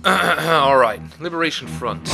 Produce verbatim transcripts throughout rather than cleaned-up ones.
Alright, Liberation Front.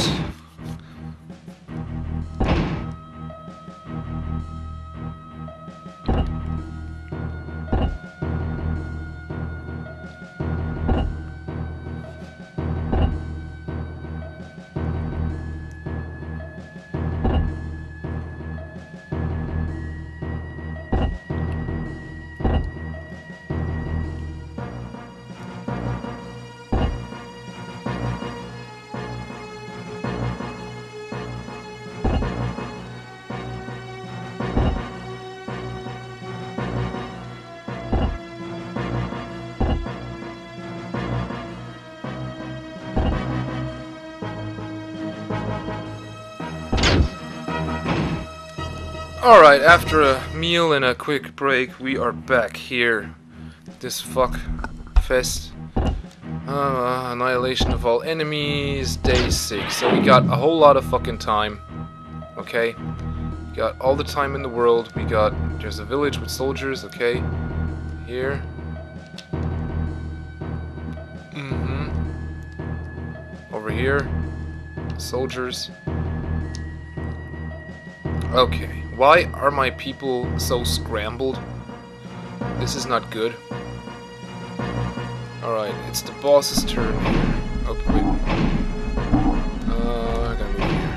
Alright, after a meal and a quick break, we are back here. This fuck fest. Uh, annihilation of all enemies, day six. So we got a whole lot of fucking time. Okay? We got all the time in the world. We got, there's a village with soldiers, okay? Here. Mm-hmm. Over here. Soldiers. Okay. Why are my people so scrambled? This is not good. Alright, it's the boss's turn here. Okay, wait. Uh, I gotta move here.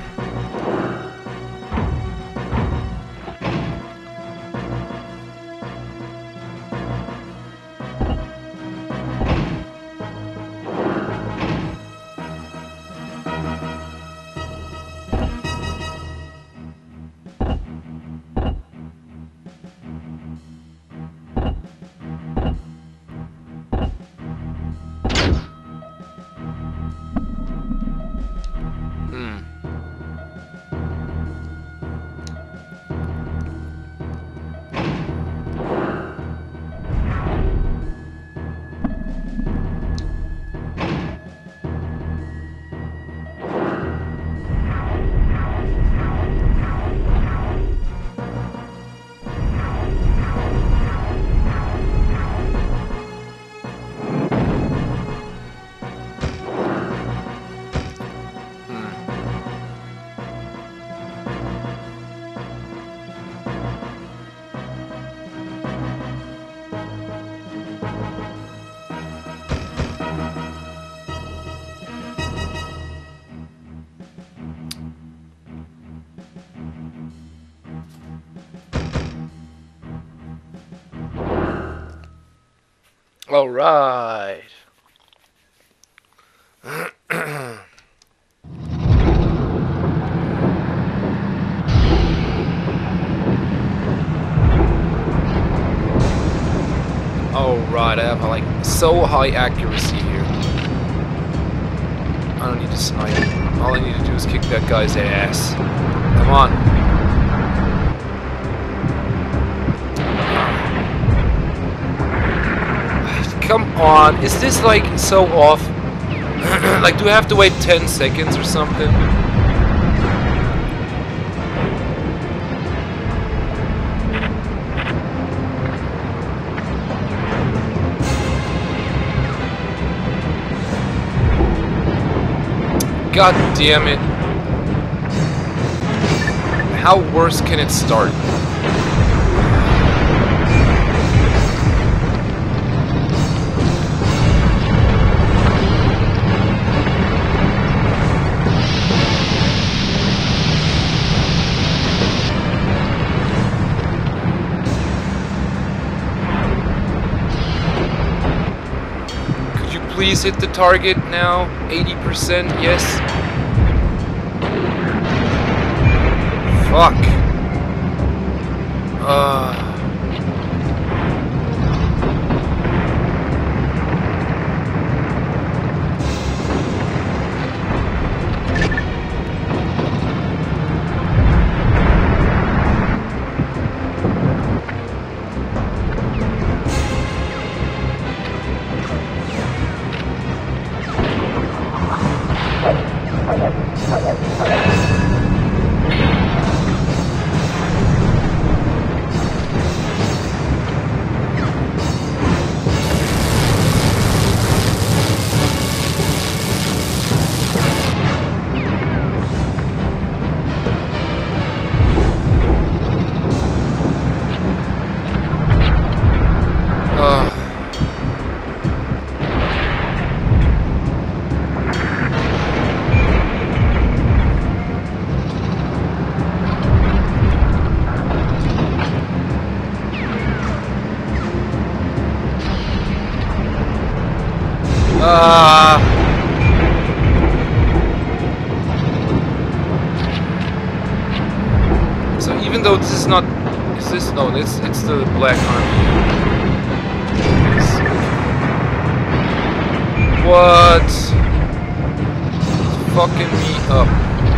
All right. All right, I have like so high accuracy here. I don't need to snipe. All I need to do is kick that guy's ass. Come on. Come on, is this like so off? Like, do I have to wait ten seconds or something? God damn it. How worse can it start? Please hit the target now. eighty percent, yes. Fuck. Uh. even though this is not... Is this... No, it's, it's the Black Army. Yes. What? It's fucking me up.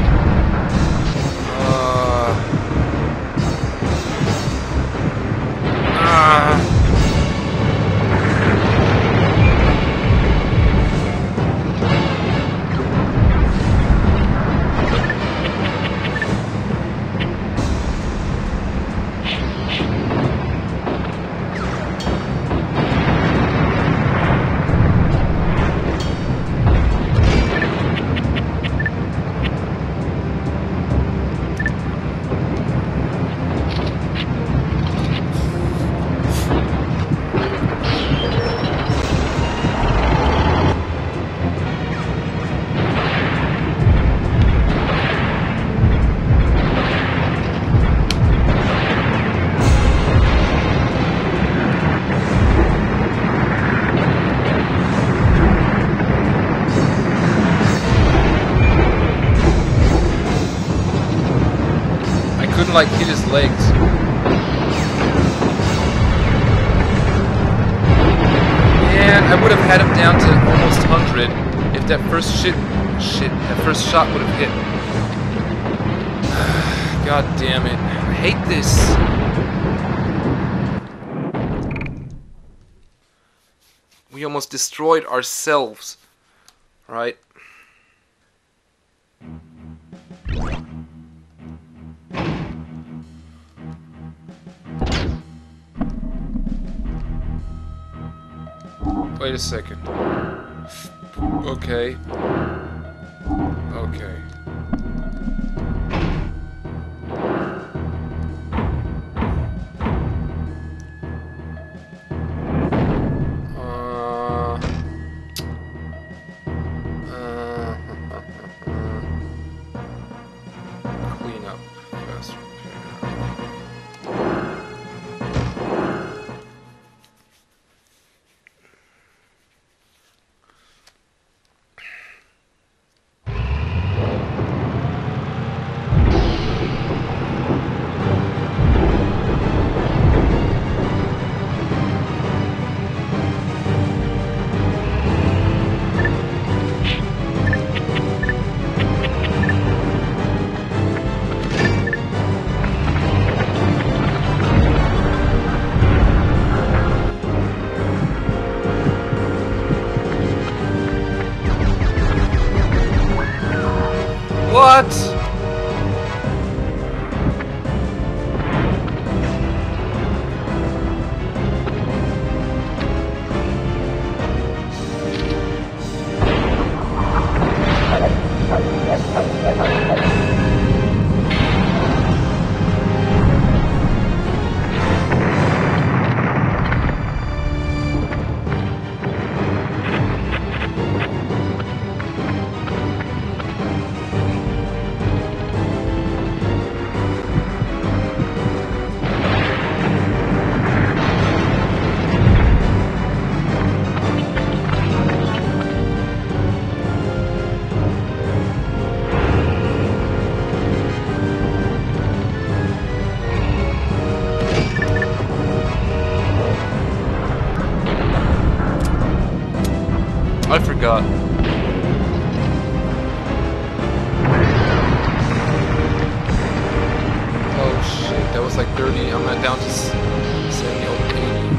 Uh... Ah... Couldn't like hit his legs. Man, I would have had him down to almost one hundred if that first shit, shit, that first shot would have hit. God damn it! I hate this. We almost destroyed ourselves, right? Wait a second. Okay. Okay. Uh. Uh. Clean up. Fast repair. What? I forgot. Oh shit, that was like thirty. I'm not down to seventy or eighty.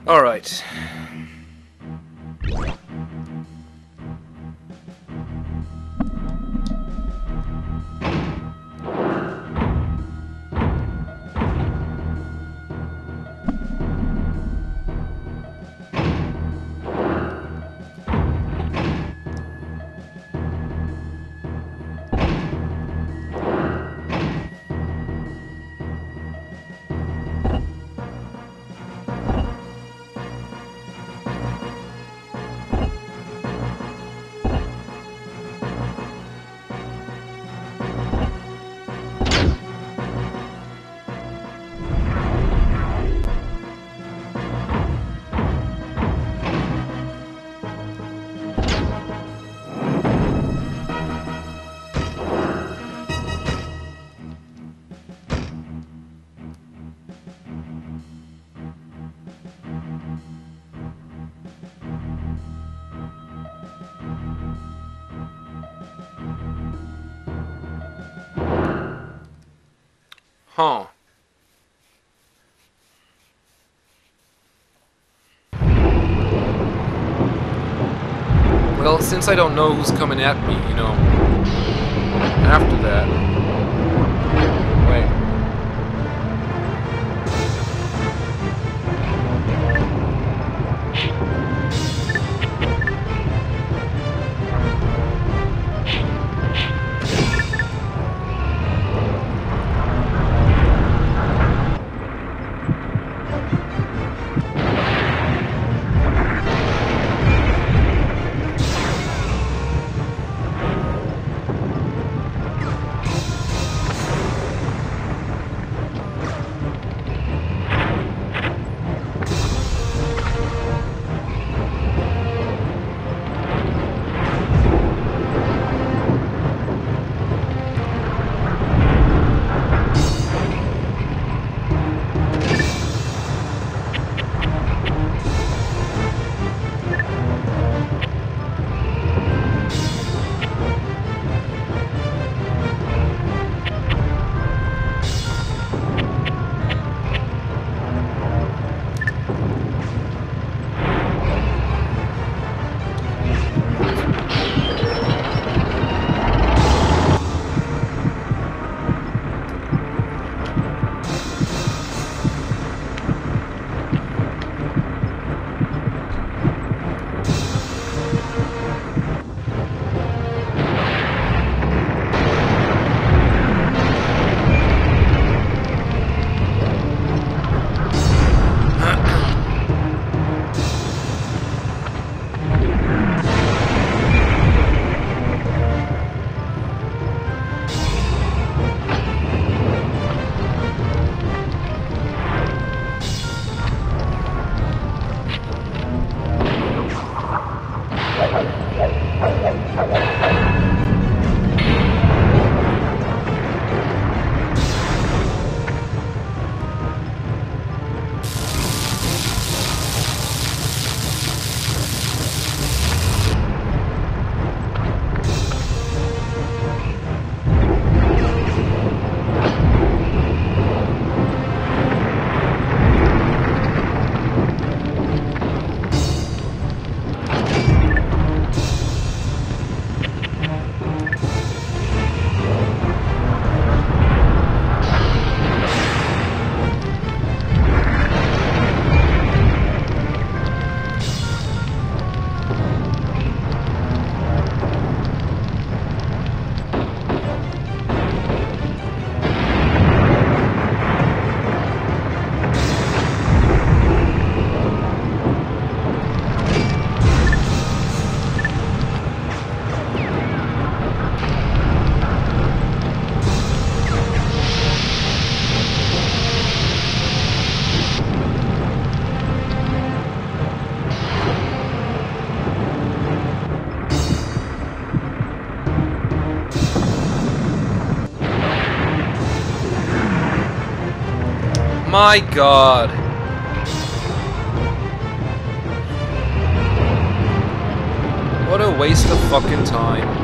Alright. Huh. Well, since I don't know who's coming at me, you know, after that... Wait. My God. What a waste of fucking time.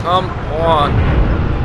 Come on.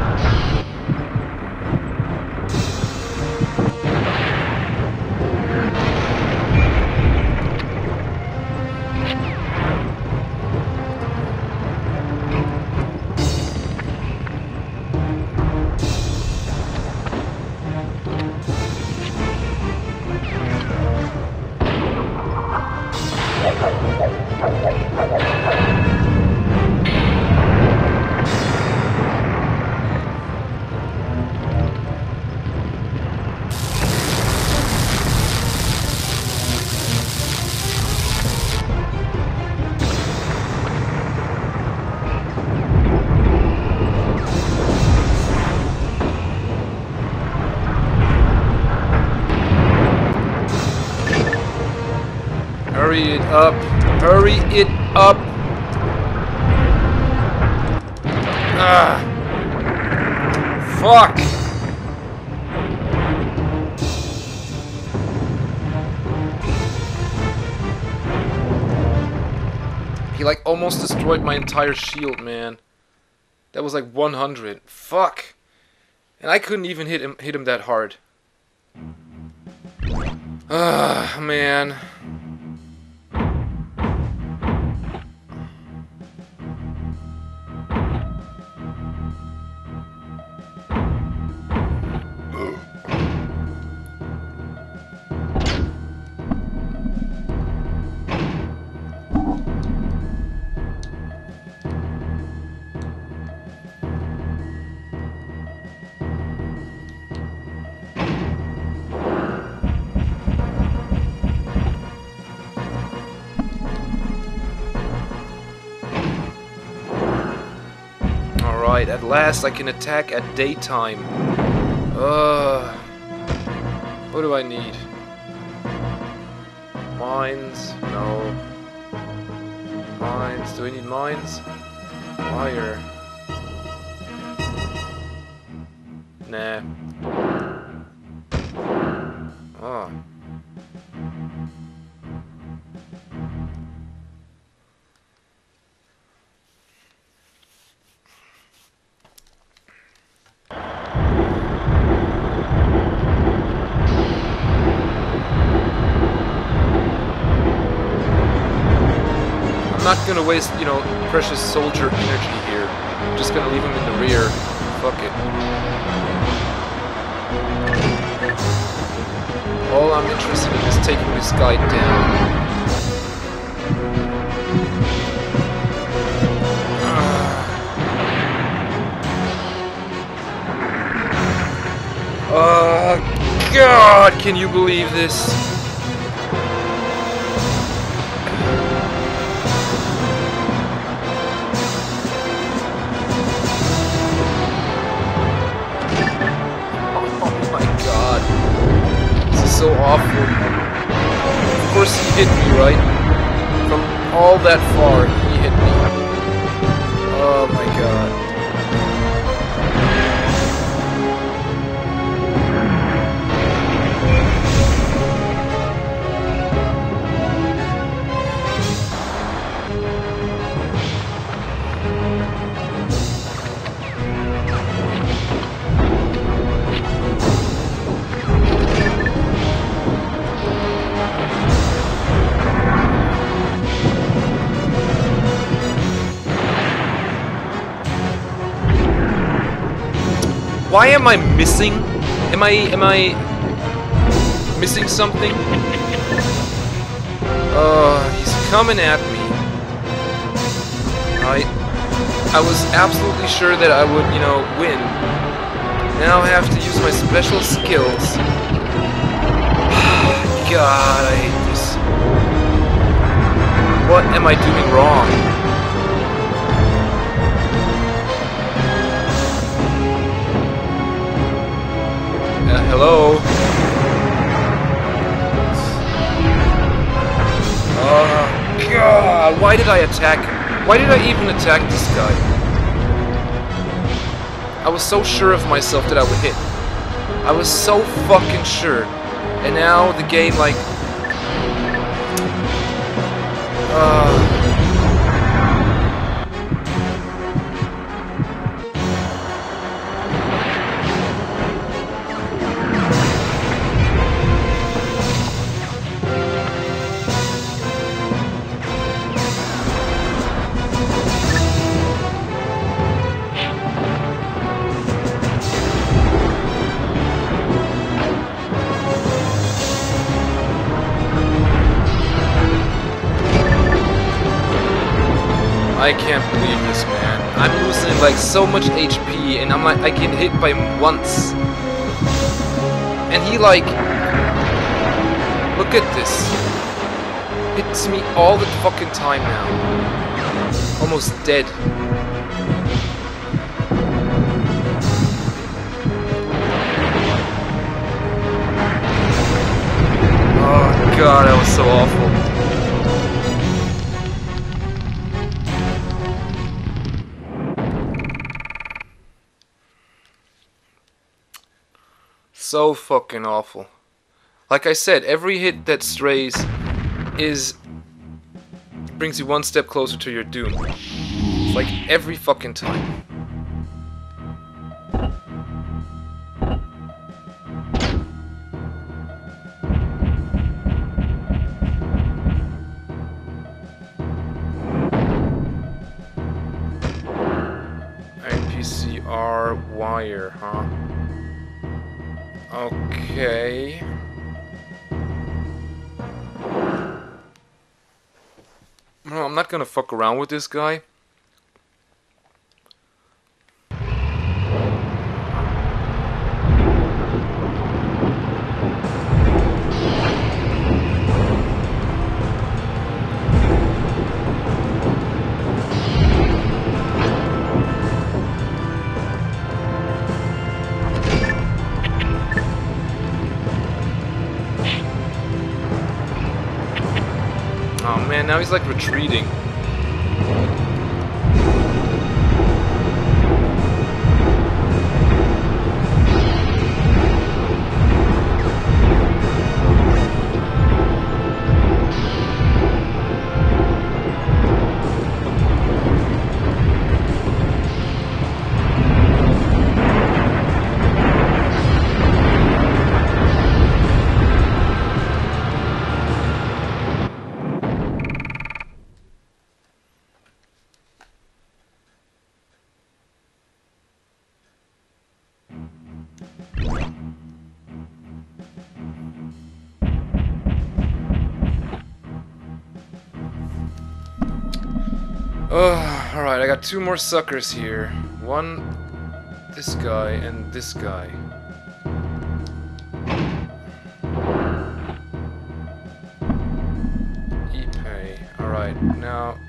Hurry it up. Hurry it up. Ah. Fuck. He like almost destroyed my entire shield, man. That was like one hundred. Fuck. And I couldn't even hit him hit him that hard. Ah, man. Alright, at last I can attack at daytime. Uh, what do I need? Mines? No. Mines? Do I need mines? Wire? Nah. Oh. I'm not gonna waste, you know, precious soldier energy here. I'm just gonna leave him in the rear. Fuck it. All I'm interested in is taking this guy down. Oh, God, can you believe this? So awful. Of course he hit me, right? From all that far, he hit me. Oh my god. Why am I missing? Am I am I missing something? Uh, he's coming at me. I I was absolutely sure that I would, you know, win. Now I have to use my special skills. God, I hate this. What am I doing wrong? Uh, hello? Oh, God, why did I attack him? Why did I even attack this guy? I was so sure of myself that I would hit. I was so fucking sure. And now the game, like... Uh... I can't believe this, man. I'm losing like so much H P, and I'm like, I get hit by him once. And he like, look at this. Hits me all the fucking time now. Almost dead. Oh god, that was so awful. So fucking awful. Like I said, every hit that strays is brings you one step closer to your doom. It's like every fucking time. N P C R wire, huh? Okay. No, I'm not gonna fuck around with this guy. Oh man, now he's like retreating. Oh, alright, I got two more suckers here. One, this guy, and this guy. E-pay. Alright, now...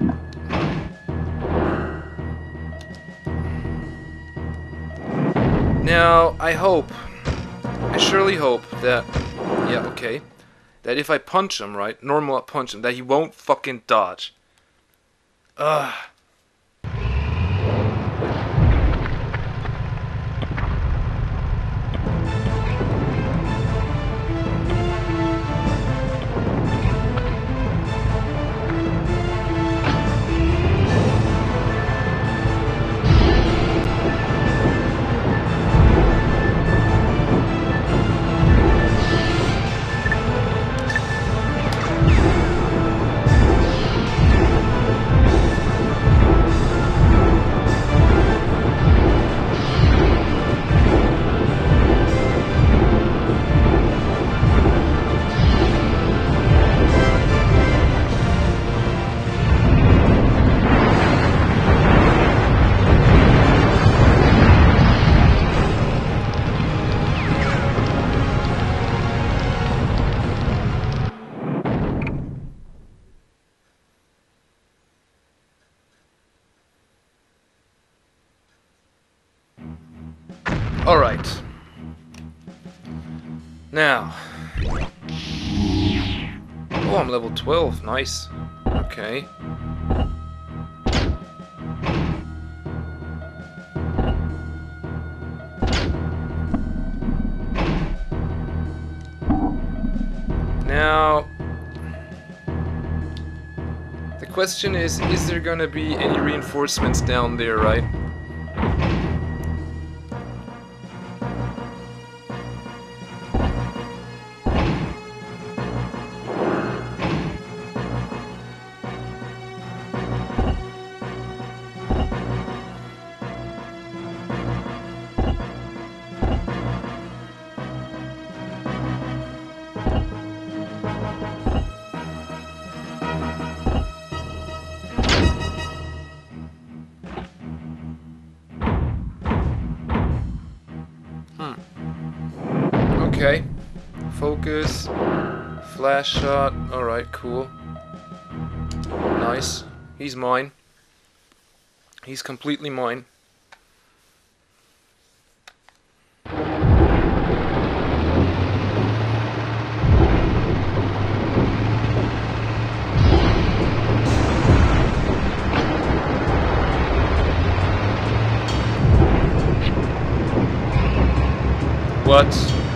Now, I hope, I surely hope that, yeah, okay, that if I punch him, right, normal punch him, that he won't fucking dodge. Ugh. Alright. Now. Oh, I'm level twelve. Nice. Okay. Now. The question is, is there gonna be any reinforcements down there, right? Okay. Focus. Flash shot. Alright, cool. Nice. He's mine. He's completely mine. What?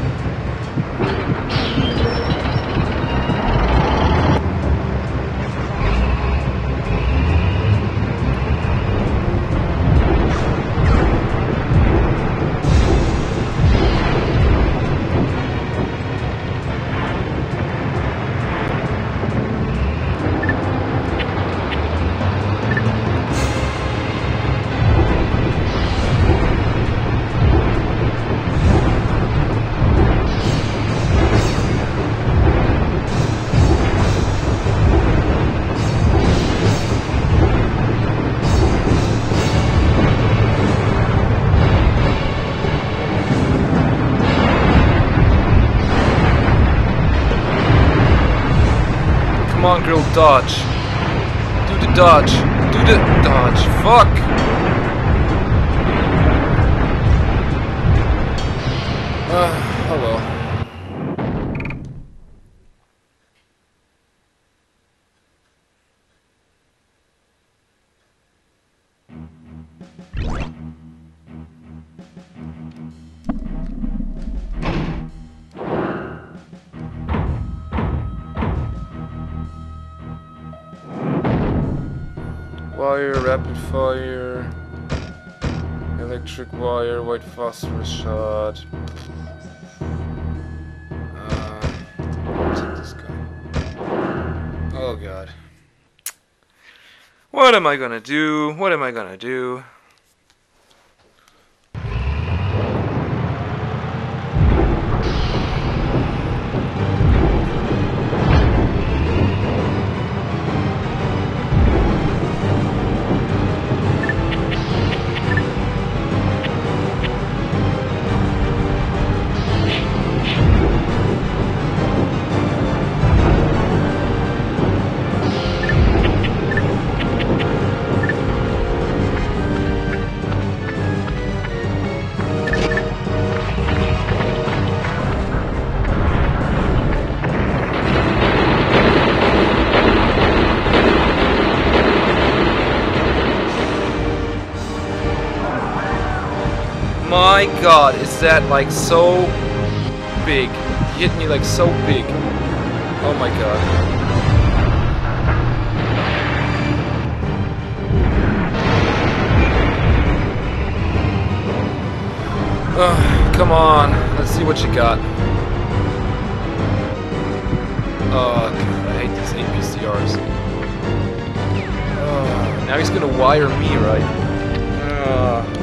Come on, girl, dodge. Do the dodge. Do the dodge. Fuck! Uh, oh well. Wire, rapid fire, electric wire, white phosphorus shot. Uh, take this guy. Oh god. What am I gonna do? What am I gonna do? My god, is that like so big? He hit me like so big. Oh my god. Ugh, come on, let's see what you got. Oh god, I hate these A P C Rs. Oh, now he's gonna wire me, right? Ugh.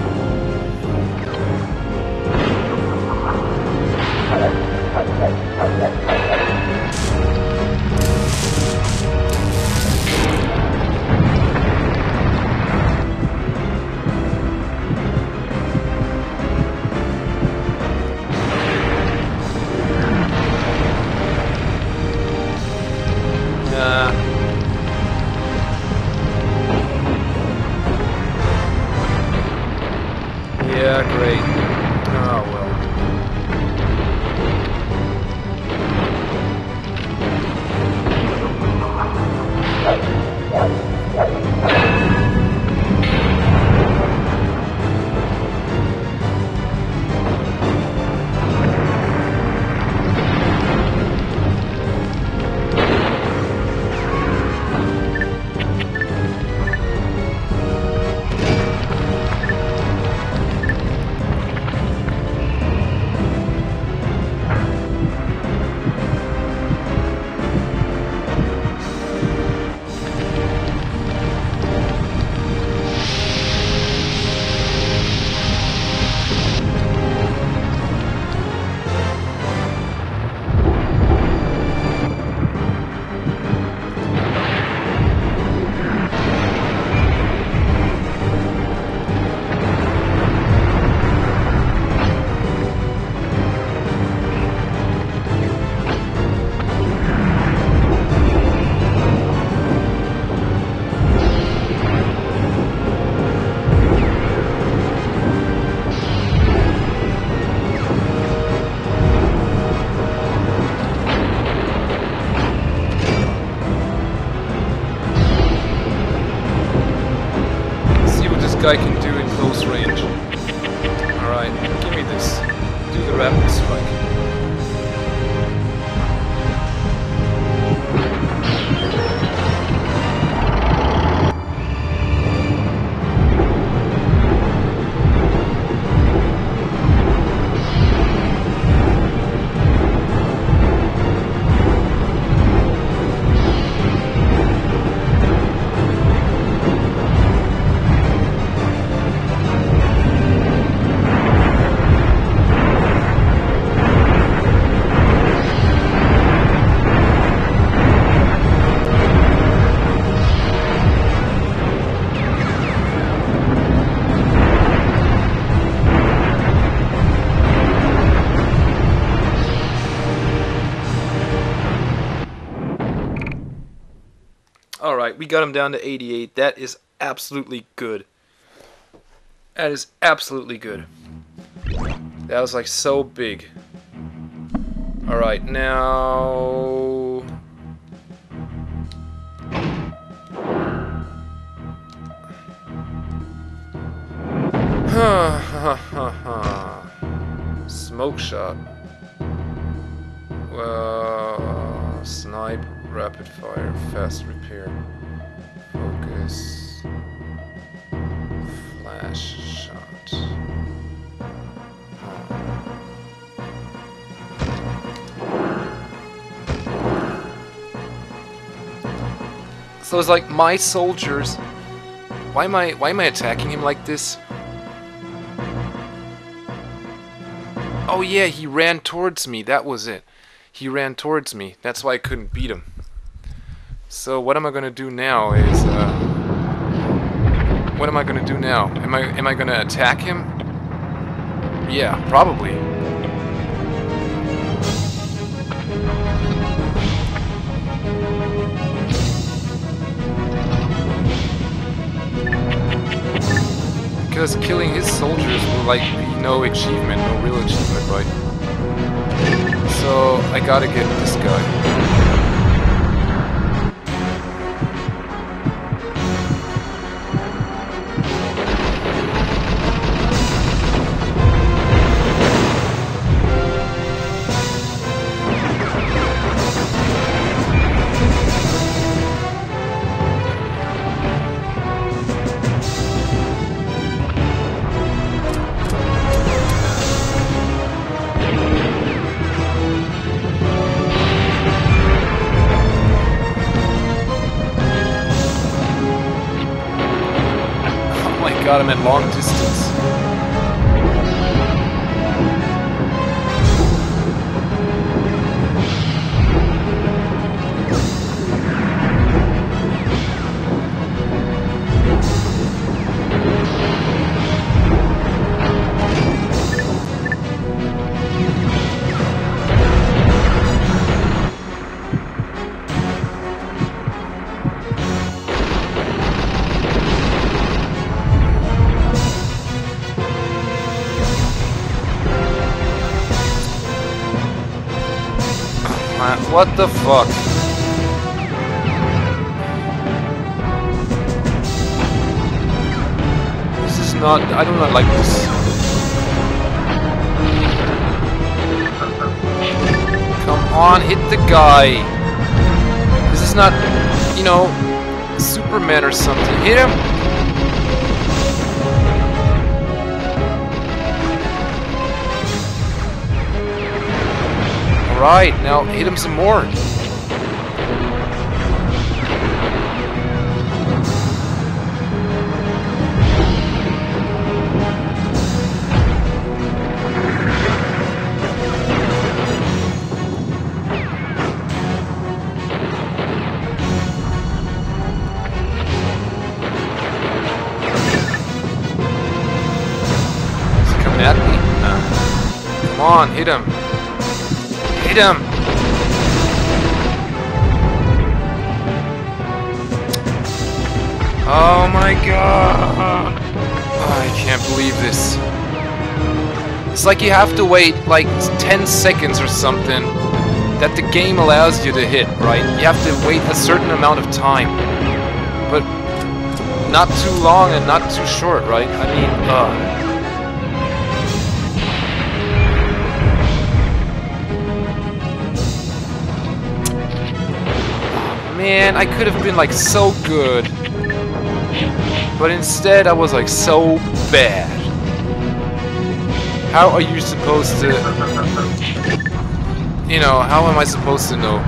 Nah. Yeah, great. Oh well. guy can do in close range. Alright, give me this. Do the rapid strike. Alright, we got him down to eighty-eight. That is absolutely good. That is absolutely good. That was like so big. Alright, now... Smoke shot. Well, snipe. Rapid fire, fast repair, focus, flash shot. Oh. So it's like my soldiers. Why am I? Why am I attacking him like this? Oh yeah, he ran towards me. That was it. He ran towards me. That's why I couldn't beat him. So what am I gonna do now is uh, what am I gonna do now? Am I am I gonna attack him? Yeah, probably. Because killing his soldiers will like be no achievement, no real achievement, right? So I gotta get this guy. Got him at long distance. What the fuck? This is not... I do not like this. Come on, hit the guy. This is not, you know, Superman or something. Hit him! Right, now hit him some more. Is he coming at me? No. Come on, hit him. Hit him! Oh my god! Oh, I can't believe this. It's like you have to wait like ten seconds or something that the game allows you to hit, right? You have to wait a certain amount of time. But not too long and not too short, right? I mean, uh... Man, I could have been like so good. But instead I was like so bad. How are you supposed to... You know, how am I supposed to know?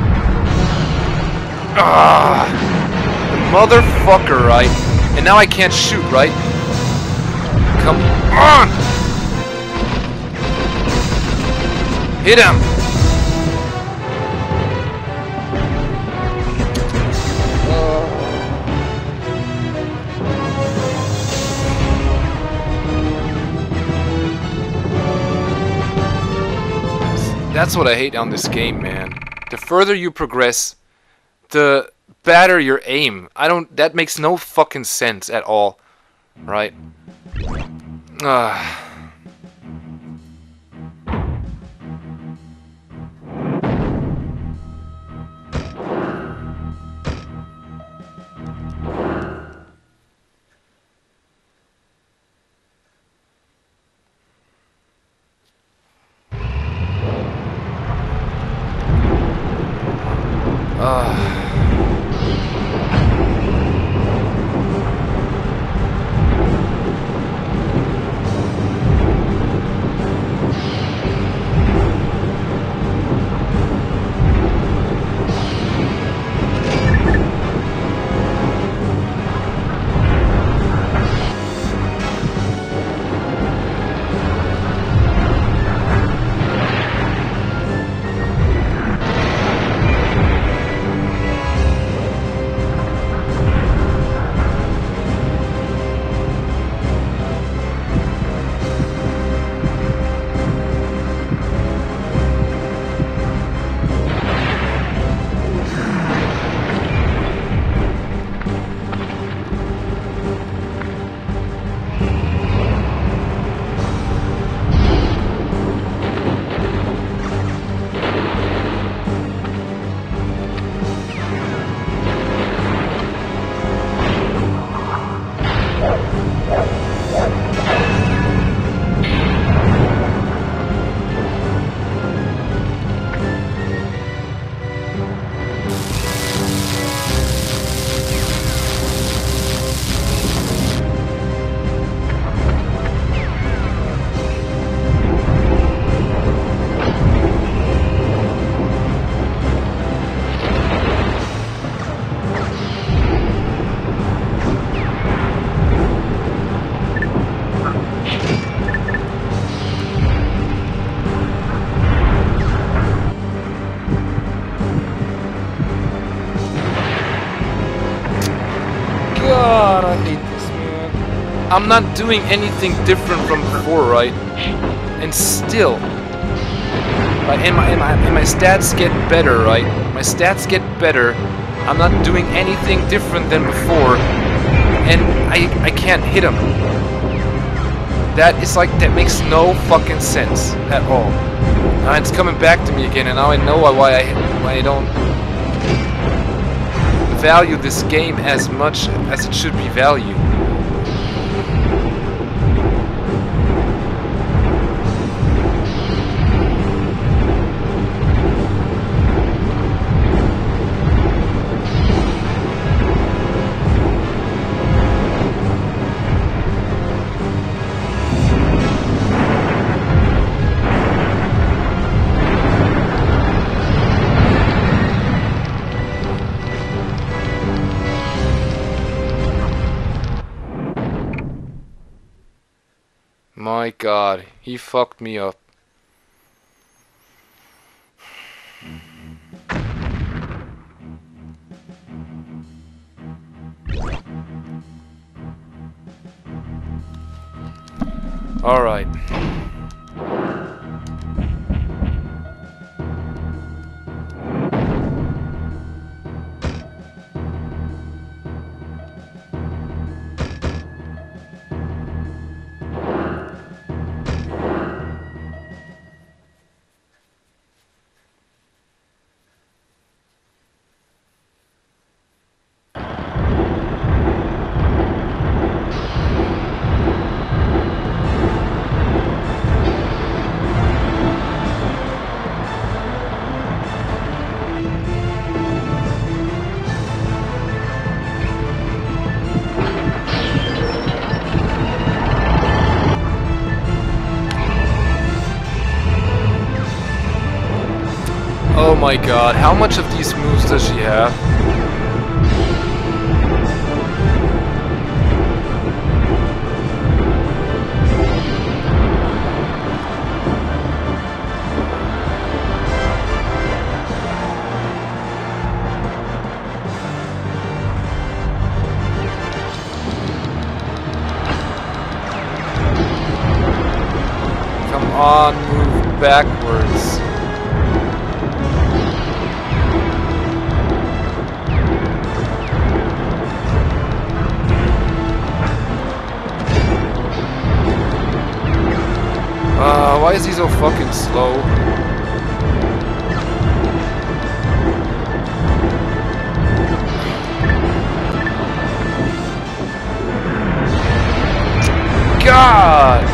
Ah, the motherfucker, right? And now I can't shoot, right? Come on! Hit him! That's what I hate on this game, man. The further you progress, the better your aim. I don't... That makes no fucking sense at all. Right? Ah. Ah. God, I hate this, man. I'm not doing anything different from before, right? And still, right? And my, and my, and my stats get better, right? My stats get better. I'm not doing anything different than before, and I I can't hit him. That is like that makes no fucking sense at all. Now it's coming back to me again, and now I know why I why I don't value this game as much as it should be valued. My God, he fucked me up. All right. my god, how much of these moves does she have? Come on, move backwards. Uh, why is he so fucking slow? God!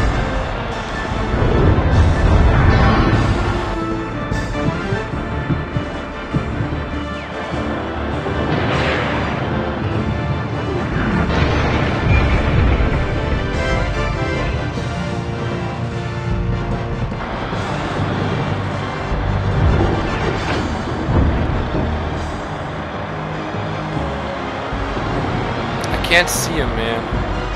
I can't see him, man.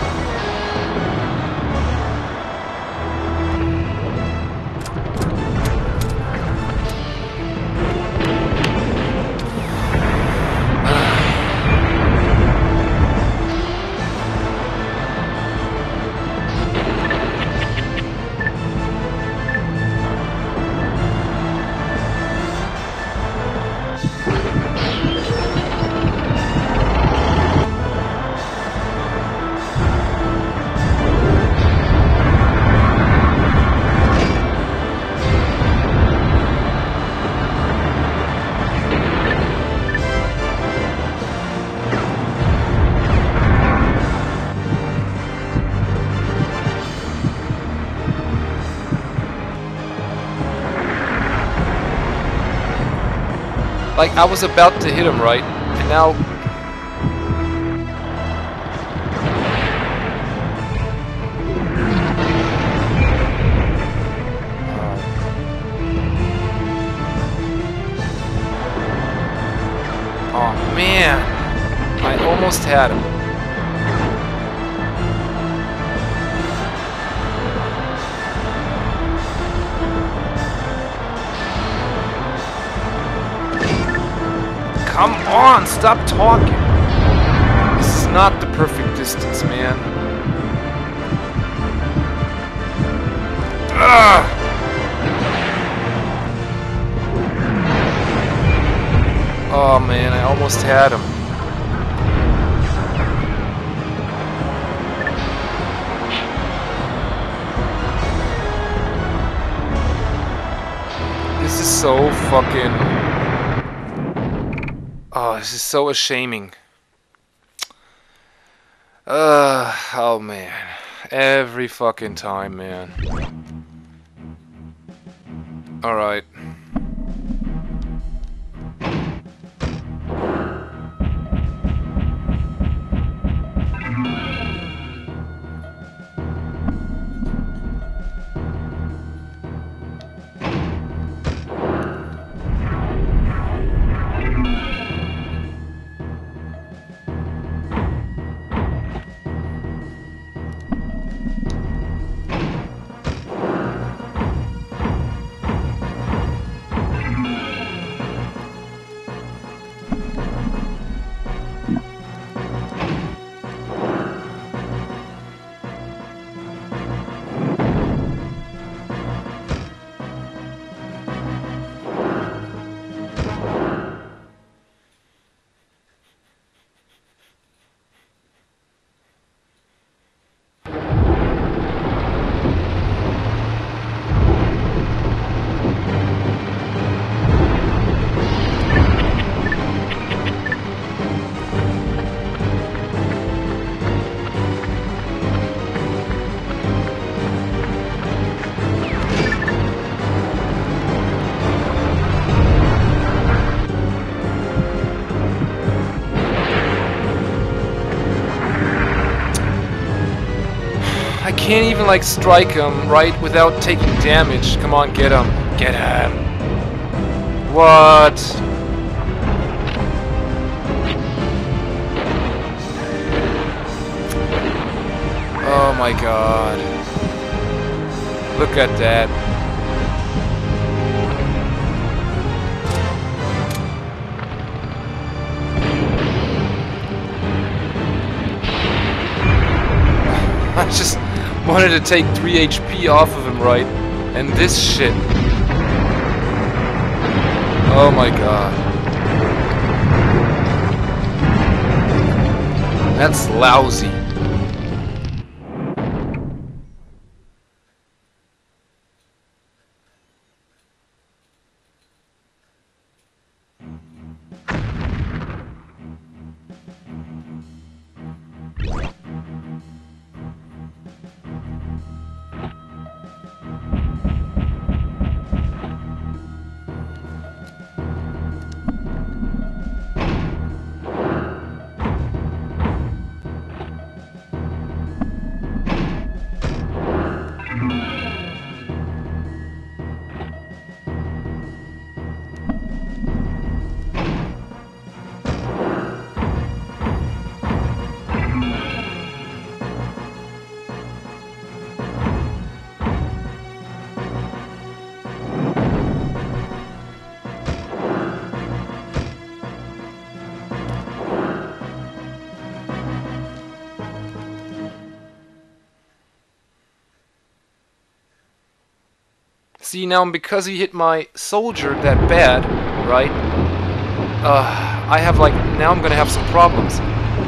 Like, I was about to hit him, right? And now... Oh, man. I almost had him. Come on, stop talking. This is not the perfect distance, man. Ugh. Oh man, I almost had him. This is so fucking... Oh, this is so ashaming. Uh, oh man. Every fucking time, man. Alright. I can't even like strike him, right, without taking damage. Come on, get him. Get him. What? Oh my god. Look at that. I just wanted to take three H P off of him, right? And this shit. Oh my god. That's lousy. See, now because he hit my soldier that bad, right? Uh, I have like, now I'm gonna have some problems.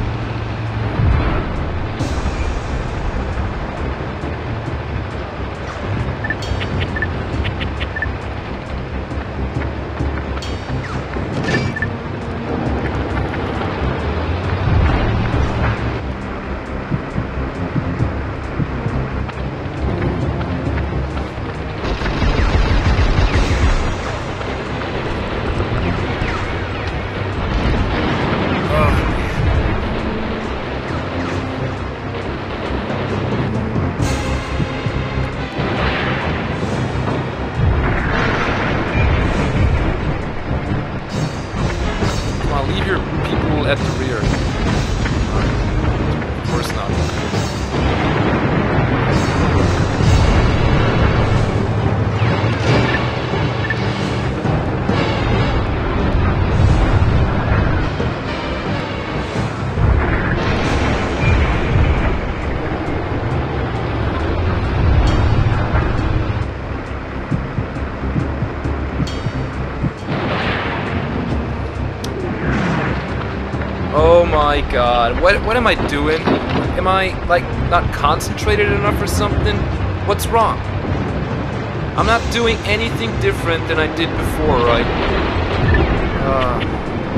At the rear. Of course not. Oh my god, what, what am I doing? Am I, like, not concentrated enough or something? What's wrong? I'm not doing anything different than I did before, right? Uh...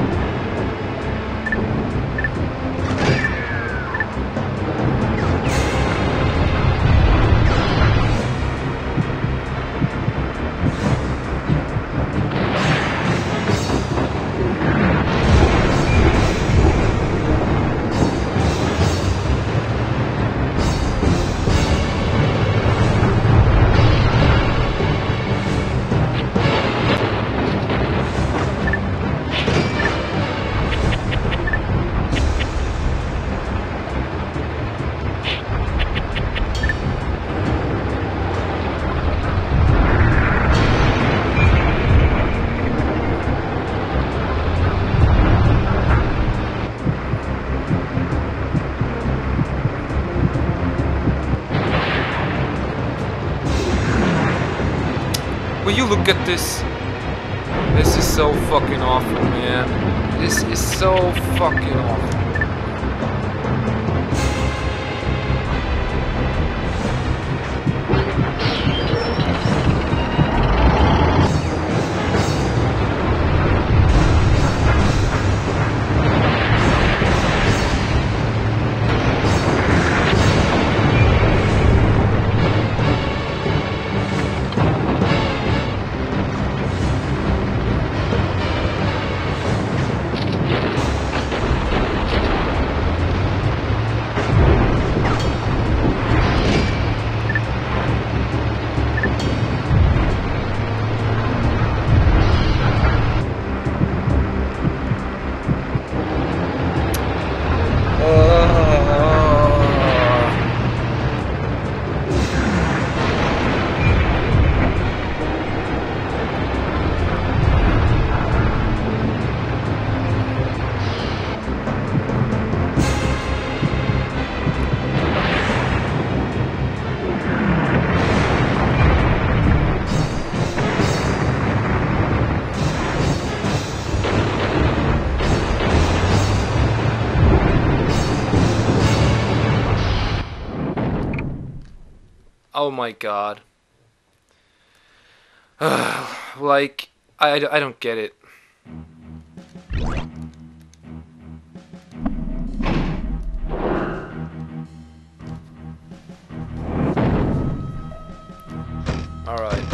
Will you look at this? This is so fucking awful, man. This is so fucking awful. Oh my god. Like, I, I don't get it. Alright.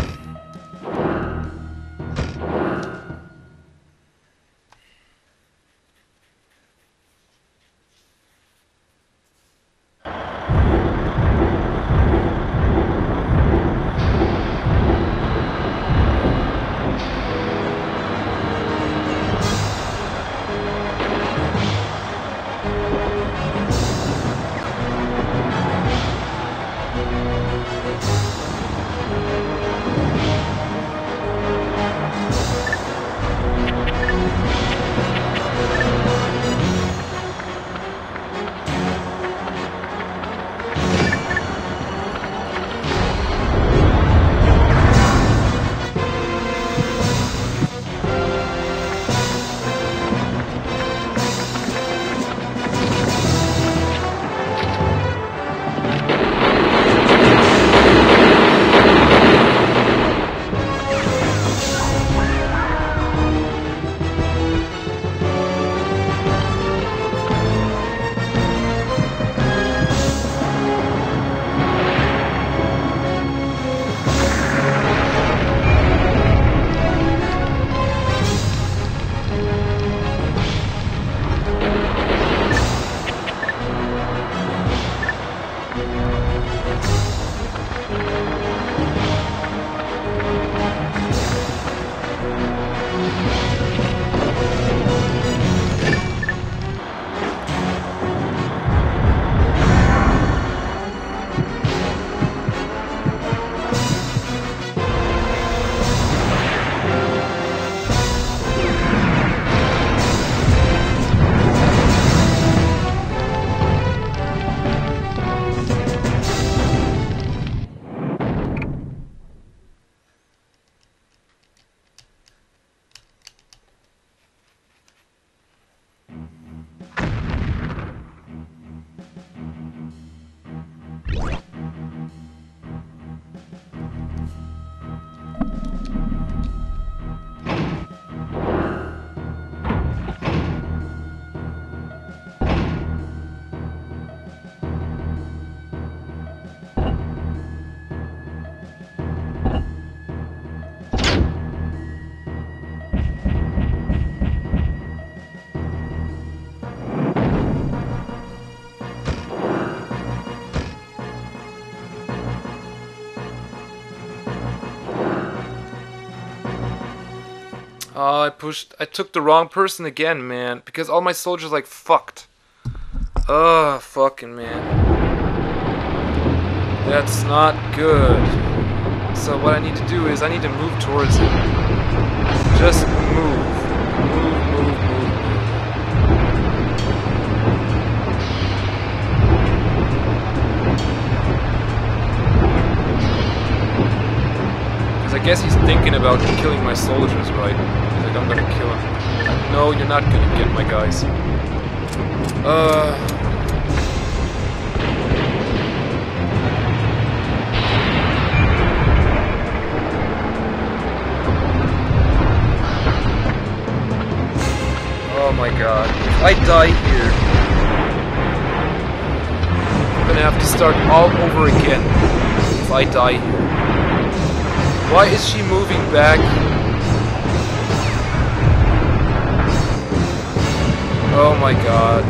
Oh, I pushed, I took the wrong person again, man, because all my soldiers like fucked. Oh, fucking man. That's not good. So what I need to do is I need to move towards him. Just move. Move, move, move, move. Because I guess he's thinking about killing my soldiers, right? He's like, I'm gonna kill him. No, you're not gonna get my guys. Uh... Oh my god. If I die here, I'm gonna have to start all over again if I die here. Why is she moving back? Oh my god.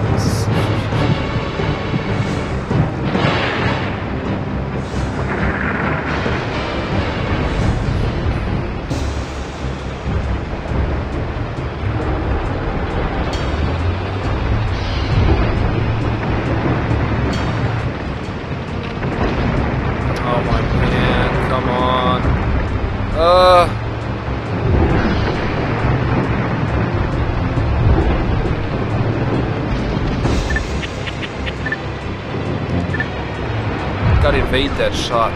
Uh, gotta evade that shot.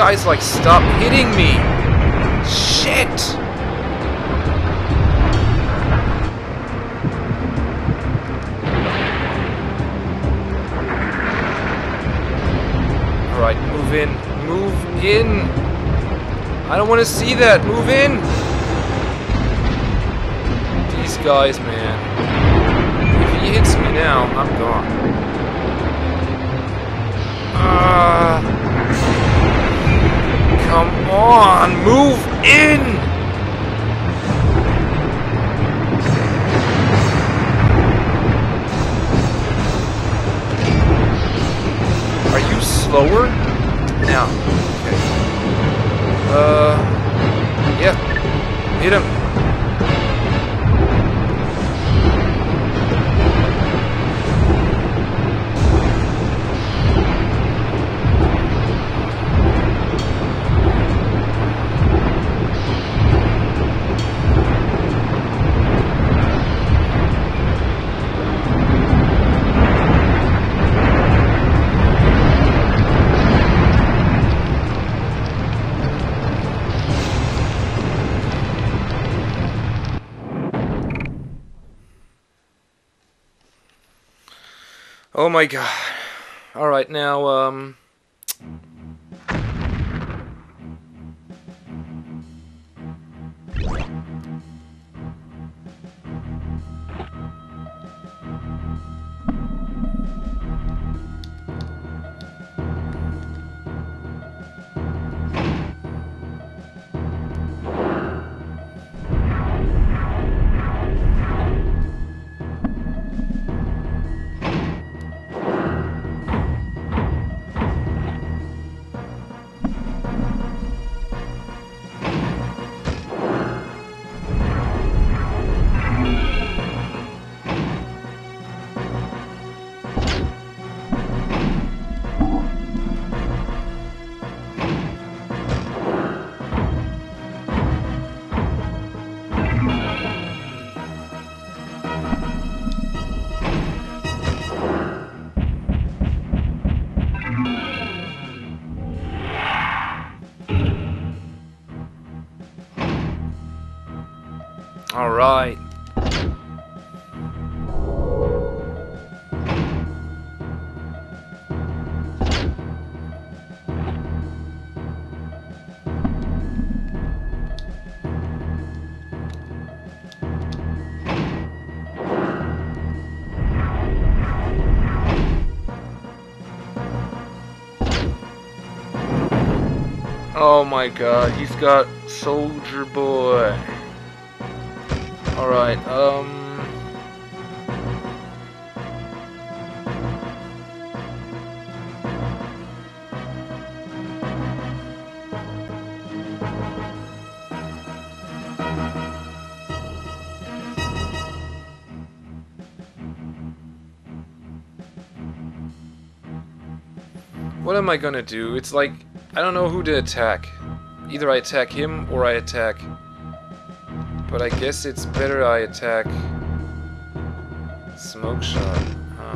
guys like stop hitting me? Shit! Alright, move in. Move in! I don't want to see that! Move in! These guys, man. If he hits me now, I'm gone. Ah! Come on! Move in! Are you slower? Now. Okay. Uh... Yeah. Hit him. Oh my god. Alright, now, um... Alright. Oh my god, he's got Soldier Boy. Alright, um... what am I gonna do? It's like, I don't know who to attack. Either I attack him or I attack... But I guess it's better I attack... Smoke Shot, huh?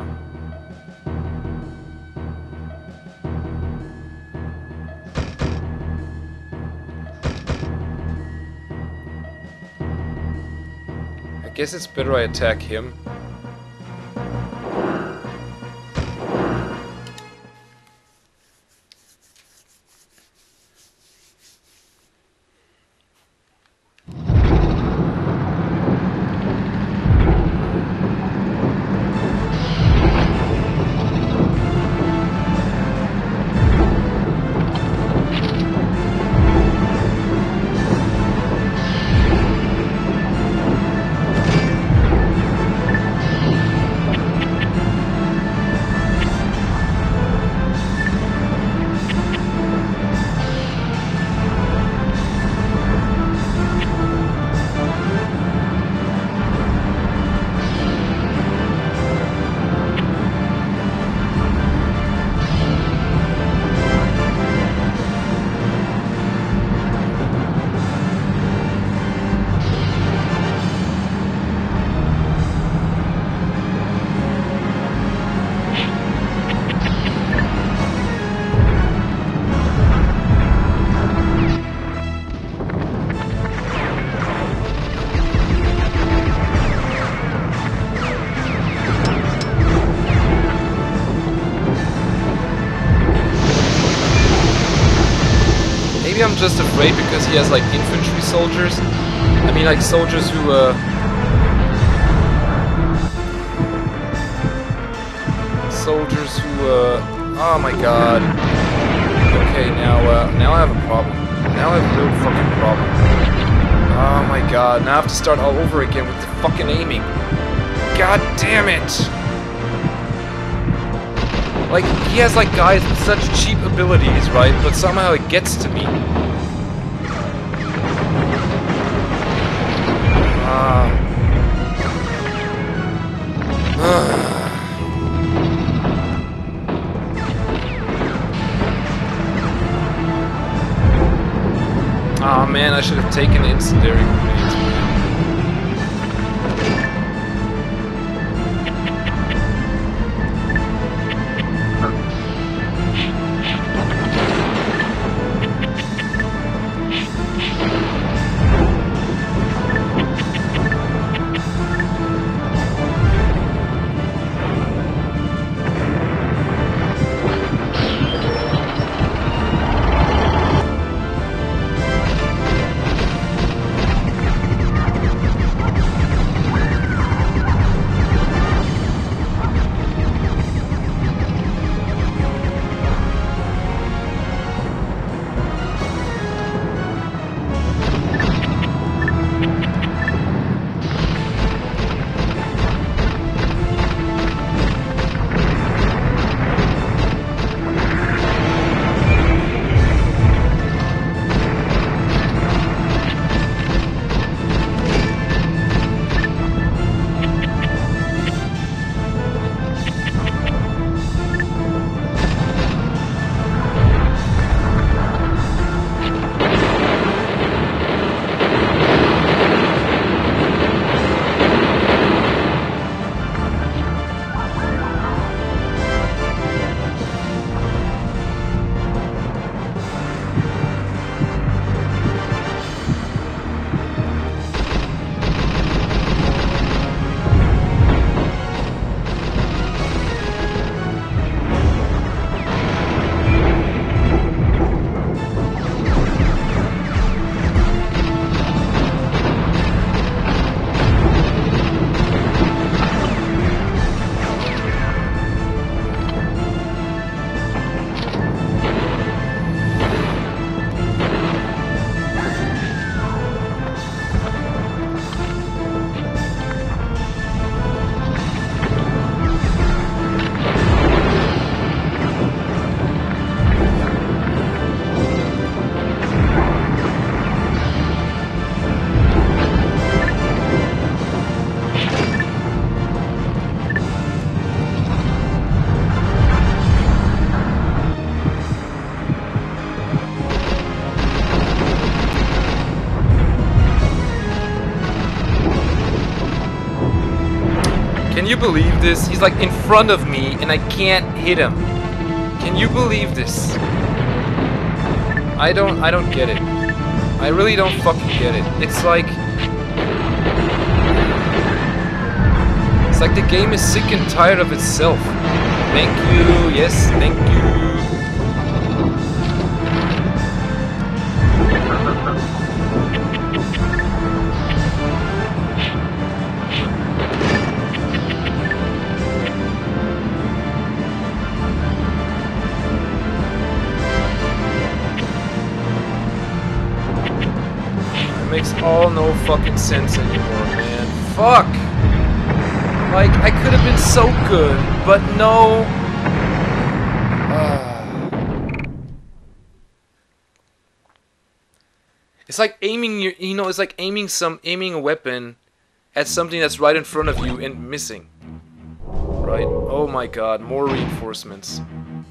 I guess it's better I attack him. great because he has like infantry soldiers. I mean like soldiers who uh soldiers who uh oh my god. Okay, now uh now I have a problem. Now I have a real fucking problem. Oh my god, now I have to start all over again with the fucking aiming. God damn it! Like, he has like guys with such cheap abilities, right? But somehow it gets to me. Ah. Ah, oh, man, I should have taken incendiary grenades. Can you believe this? He's like in front of me and I can't hit him. Can you believe this? I don't I don't get it. I really don't fucking get it. It's like It's like the game is sick and tired of itself. Thank you. Yes, thank you. Makes all no fucking sense anymore, man. Fuck! Like, I could have been so good, but no. Uh. It's like aiming your, you know, it's like aiming some, aiming a weapon at something that's right in front of you and missing. Right? Oh my god, more reinforcements.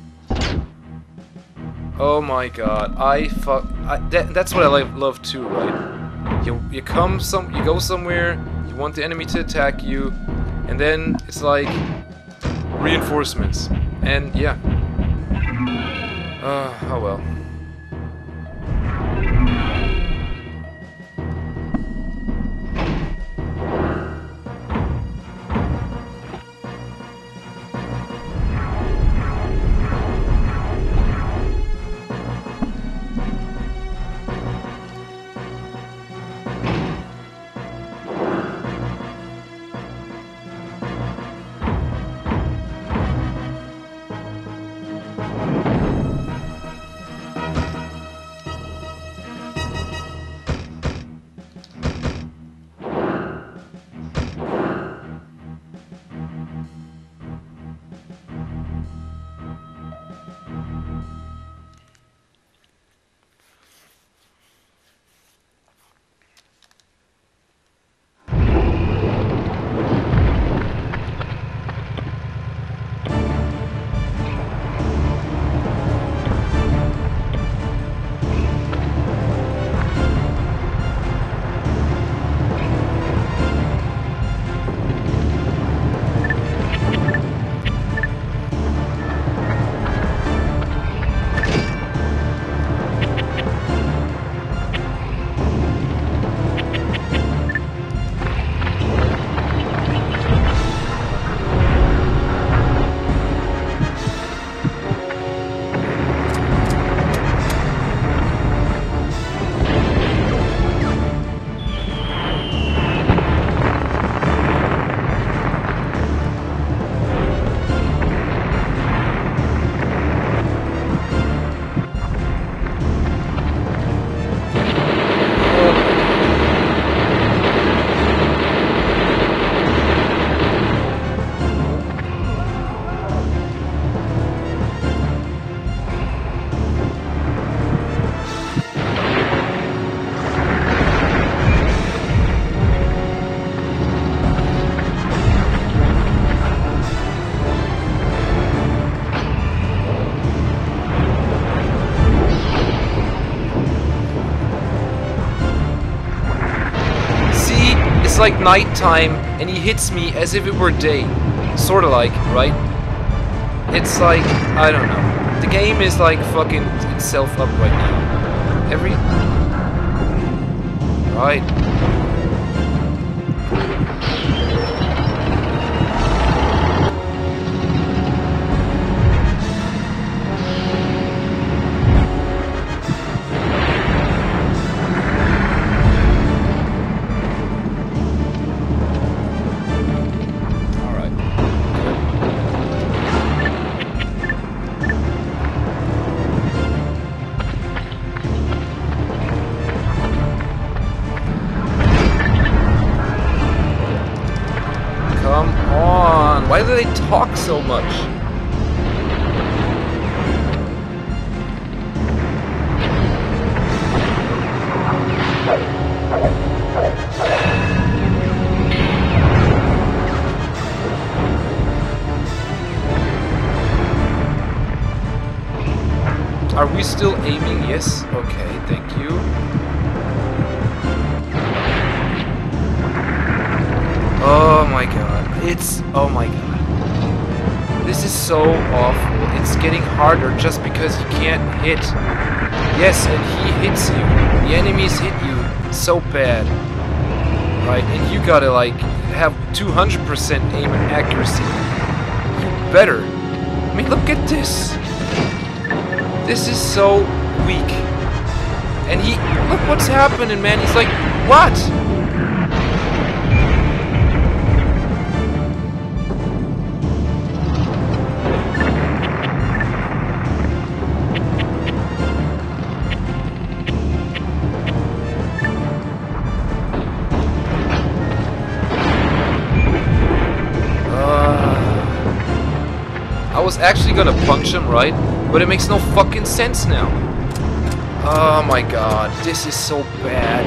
Oh my god, I fuck. I, that, that's what I like, love too, right? You you come some, you go somewhere, you want the enemy to attack you, and then it's like reinforcements, and yeah. Uh, oh well. like nighttime and he hits me as if it were day. Sorta like, right? It's like, I don't know. The game is like fucking itself up right now. Every... Right. Come on! Why do they talk so much? Are we still aiming? Yes? Okay, thank you. Oh my god. It's... oh my god. This is so awful. It's getting harder just because you can't hit. Yes, and he hits you. The enemies hit you so bad. Right, and you gotta like have two hundred percent aim and accuracy. You better. I mean, look at this. This is so weak. And he... look what's happening, man. He's like, what? I was actually gonna punch him, right? But it makes no fucking sense now. Oh my god, this is so bad.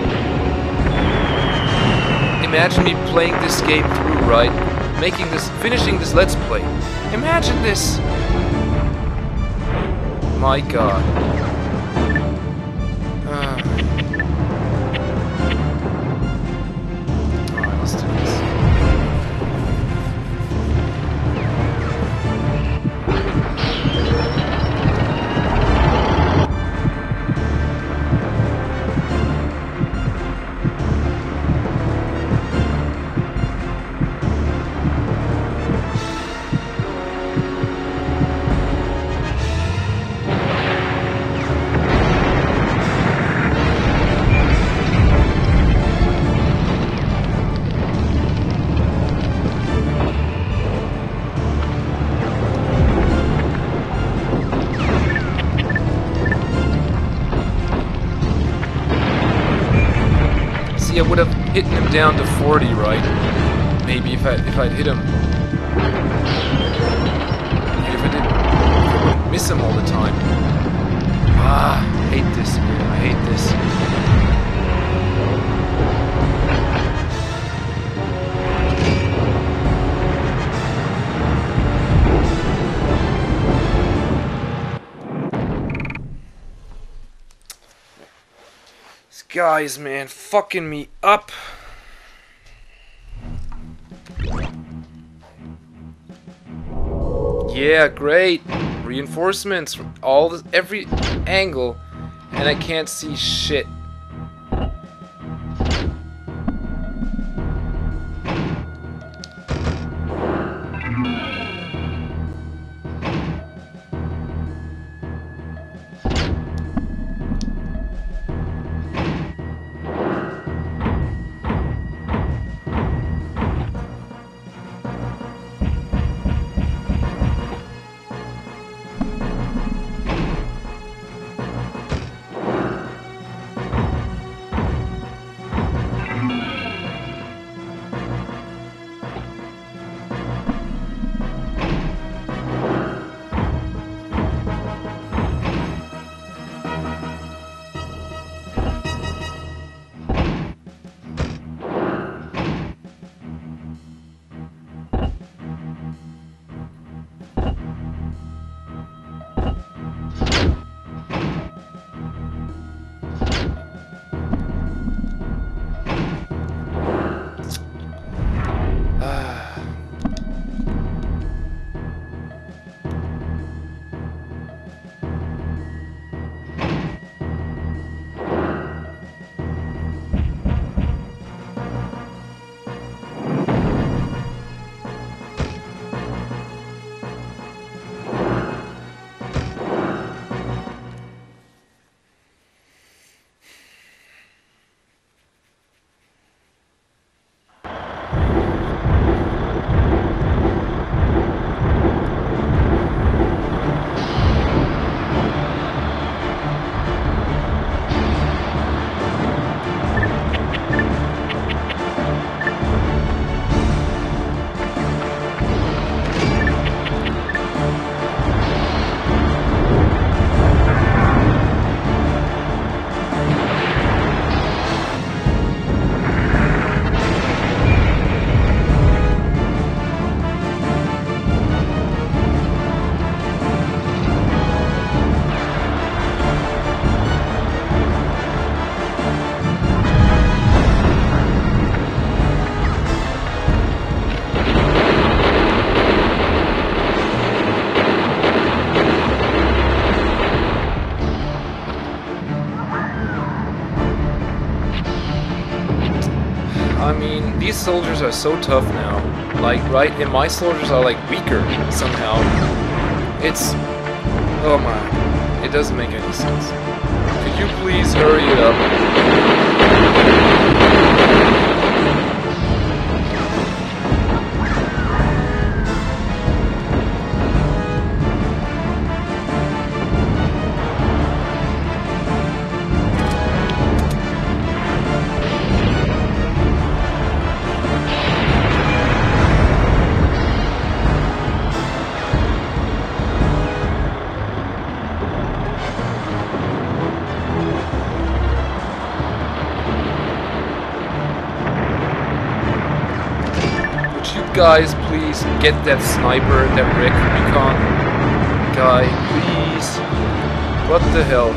Imagine me playing this game through, right? Making this, finishing this Let's Play. Imagine this. My god. Uh. Alright, let's do this. I would have hit him down to forty, right? Maybe if I if I'd hit him. Maybe if I didn't, if I wouldn't miss him all the time. Ah, I hate this, man. I hate this. Guys, man, fucking me up. Yeah, great. Reinforcements from all this, every angle, and I can't see shit. these soldiers are so tough now. Like, right? And my soldiers are, like, weaker somehow. It's... Oh my. It doesn't make any sense. Could you please hurry it up? Guys, please get that sniper, that wreck recon guy, please. What the hell?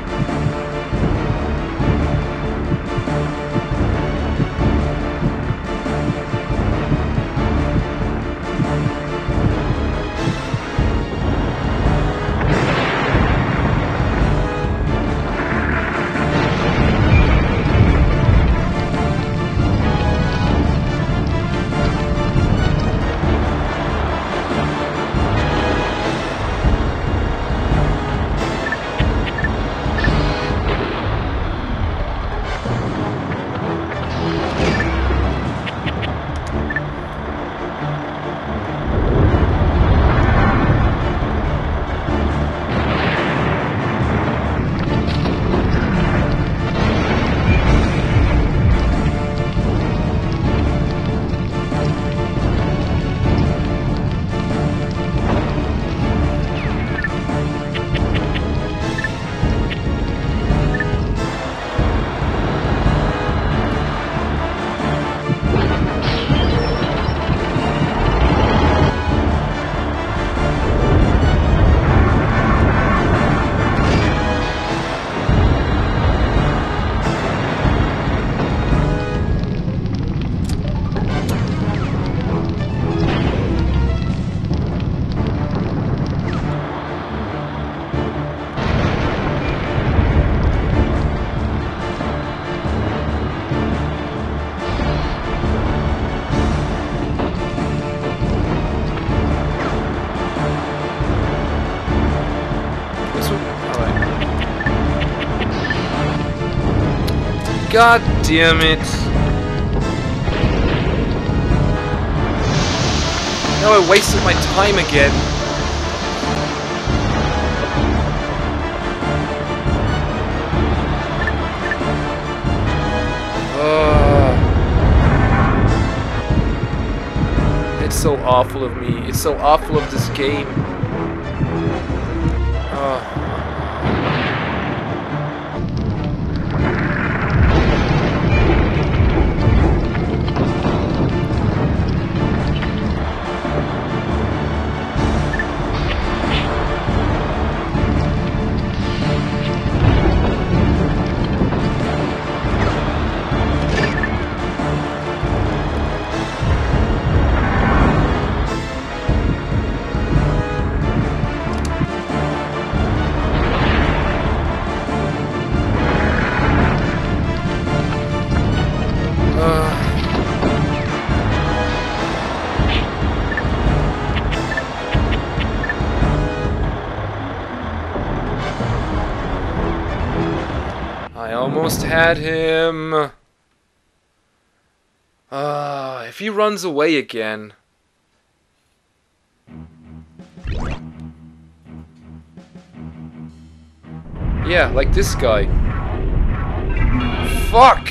God damn it. Now I wasted my time again. Uh, it's so awful of me. It's so awful of this game. Uh. I almost had him. Ah, uh, if he runs away again. Yeah, like this guy. Fuck!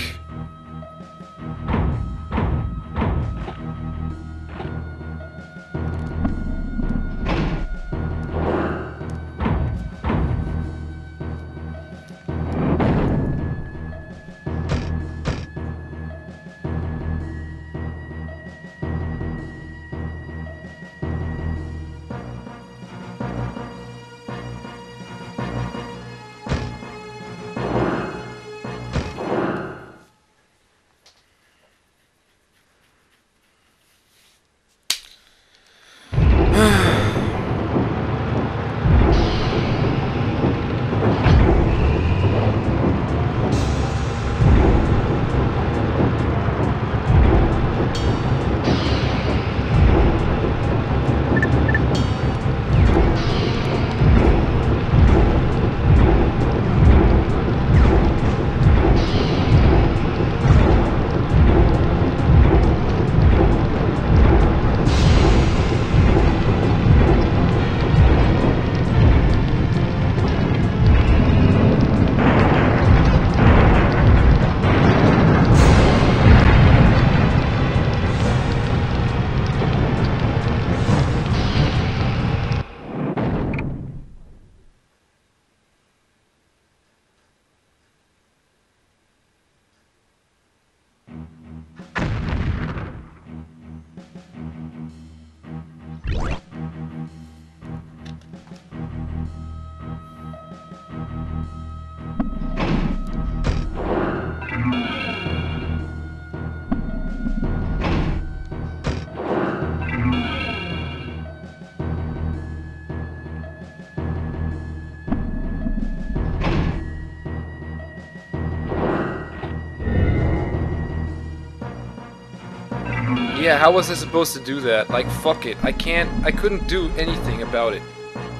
Yeah, how was I supposed to do that? Like, fuck it. I can't... I couldn't do anything about it.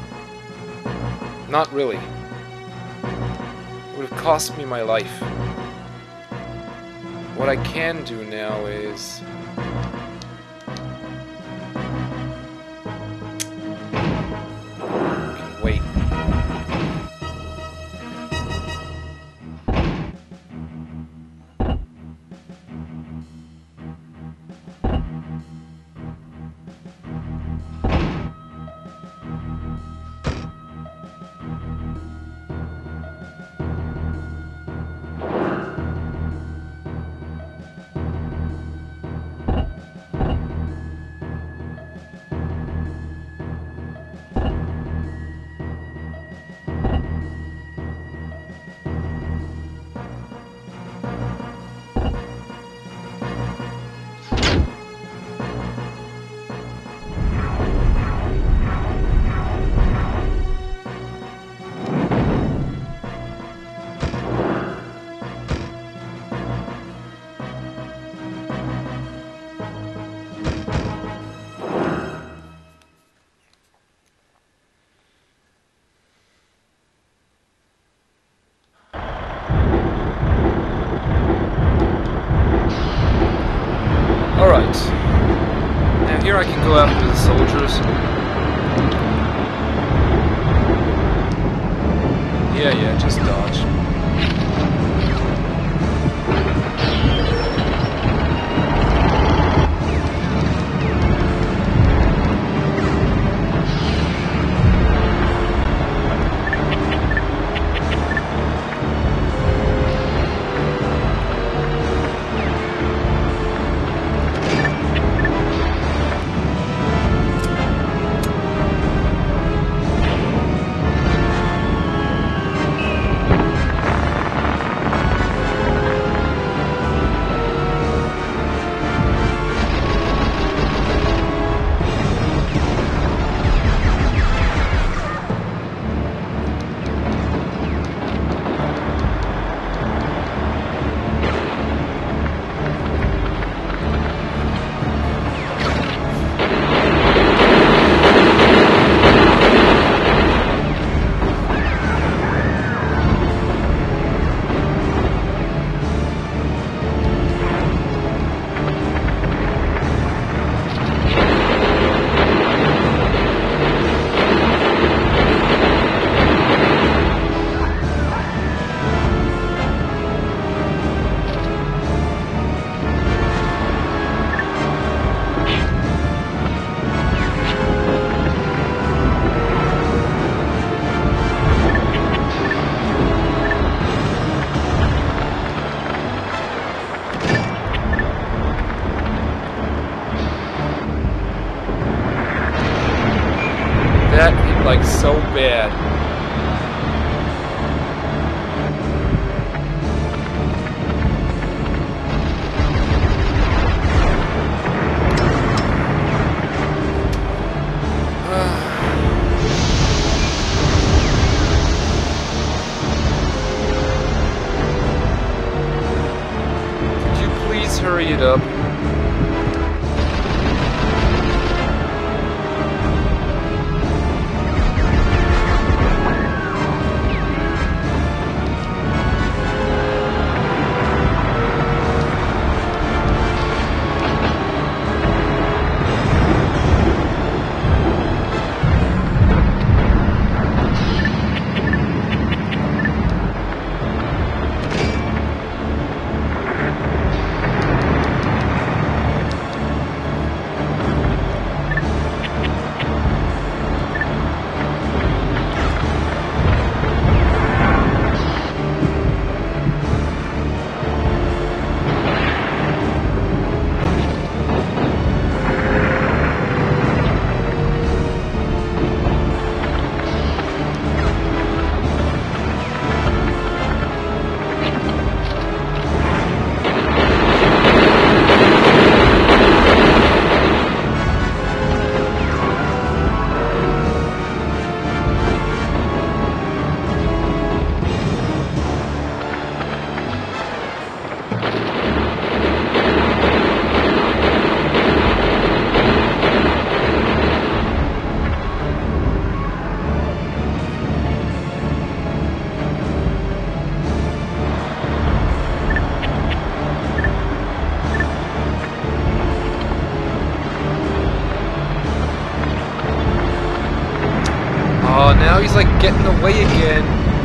Not really. It would have cost me my life. What I can do now is... Okay, wait. Alright. Now here I can go after the soldiers. Yeah, yeah, just dodge. That hit like so bad. Could you please hurry it up? now he's like getting away again.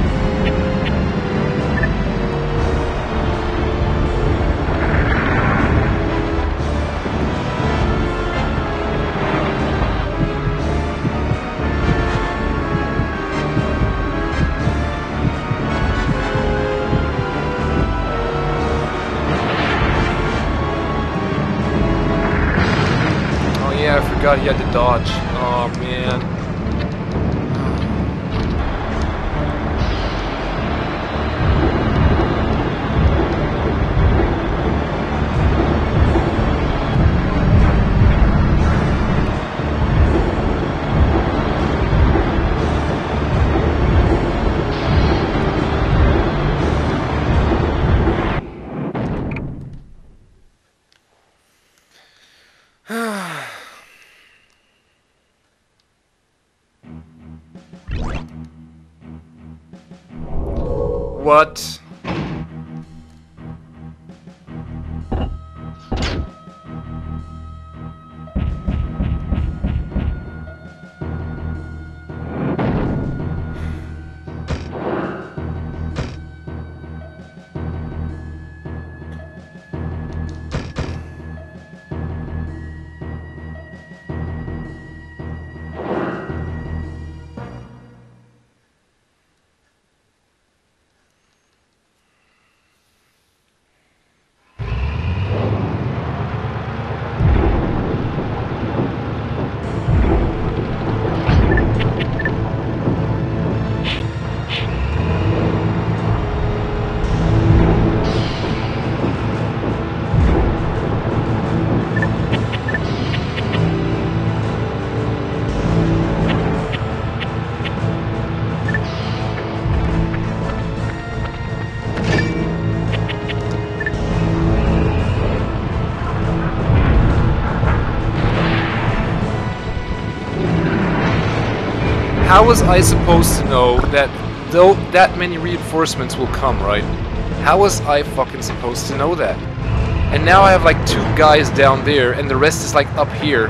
I forgot he had to dodge. Oh man. What? How was I supposed to know that though that many reinforcements will come, right? How was I fucking supposed to know that? And now I have like two guys down there and the rest is like up here.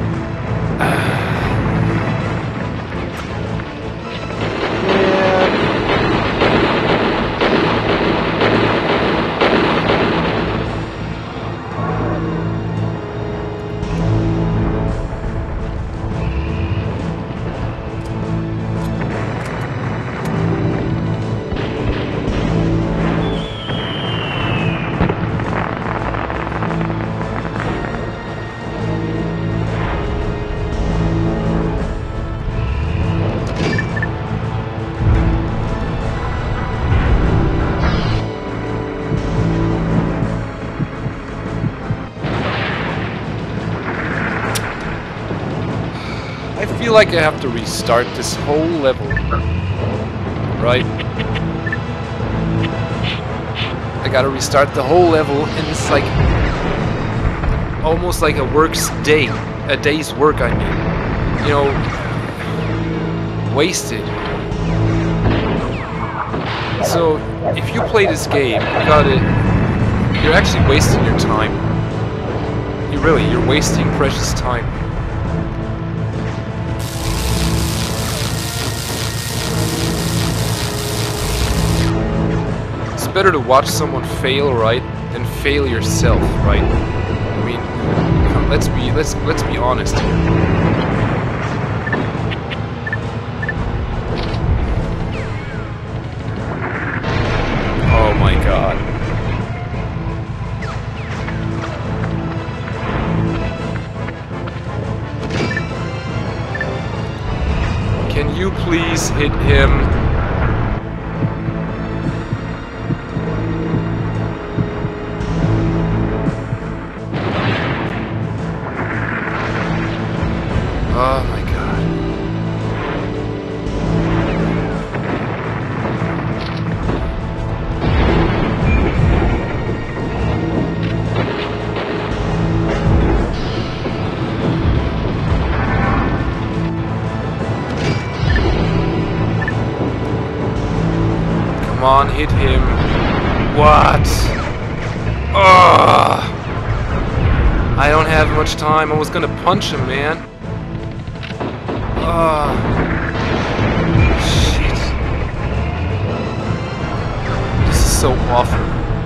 I feel like I have to restart this whole level, right? I gotta restart the whole level, and it's like almost like a work's day, a day's work. I mean, you know, wasted. So if you play this game, you gotta, you're actually wasting your time. You really, you're wasting precious time. It's better to watch someone fail, right, than fail yourself, right? I mean, let's be let's let's be honest here. Oh my God. Can you please hit him? Oh my God. Come on, hit him. What? Ugh. I don't have much time. I was gonna punch him, man. Uh, so awful.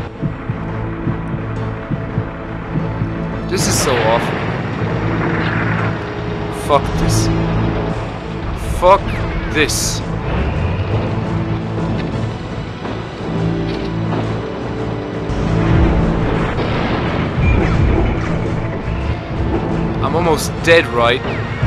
This is so awful. Fuck this. Fuck this. I'm almost dead, right?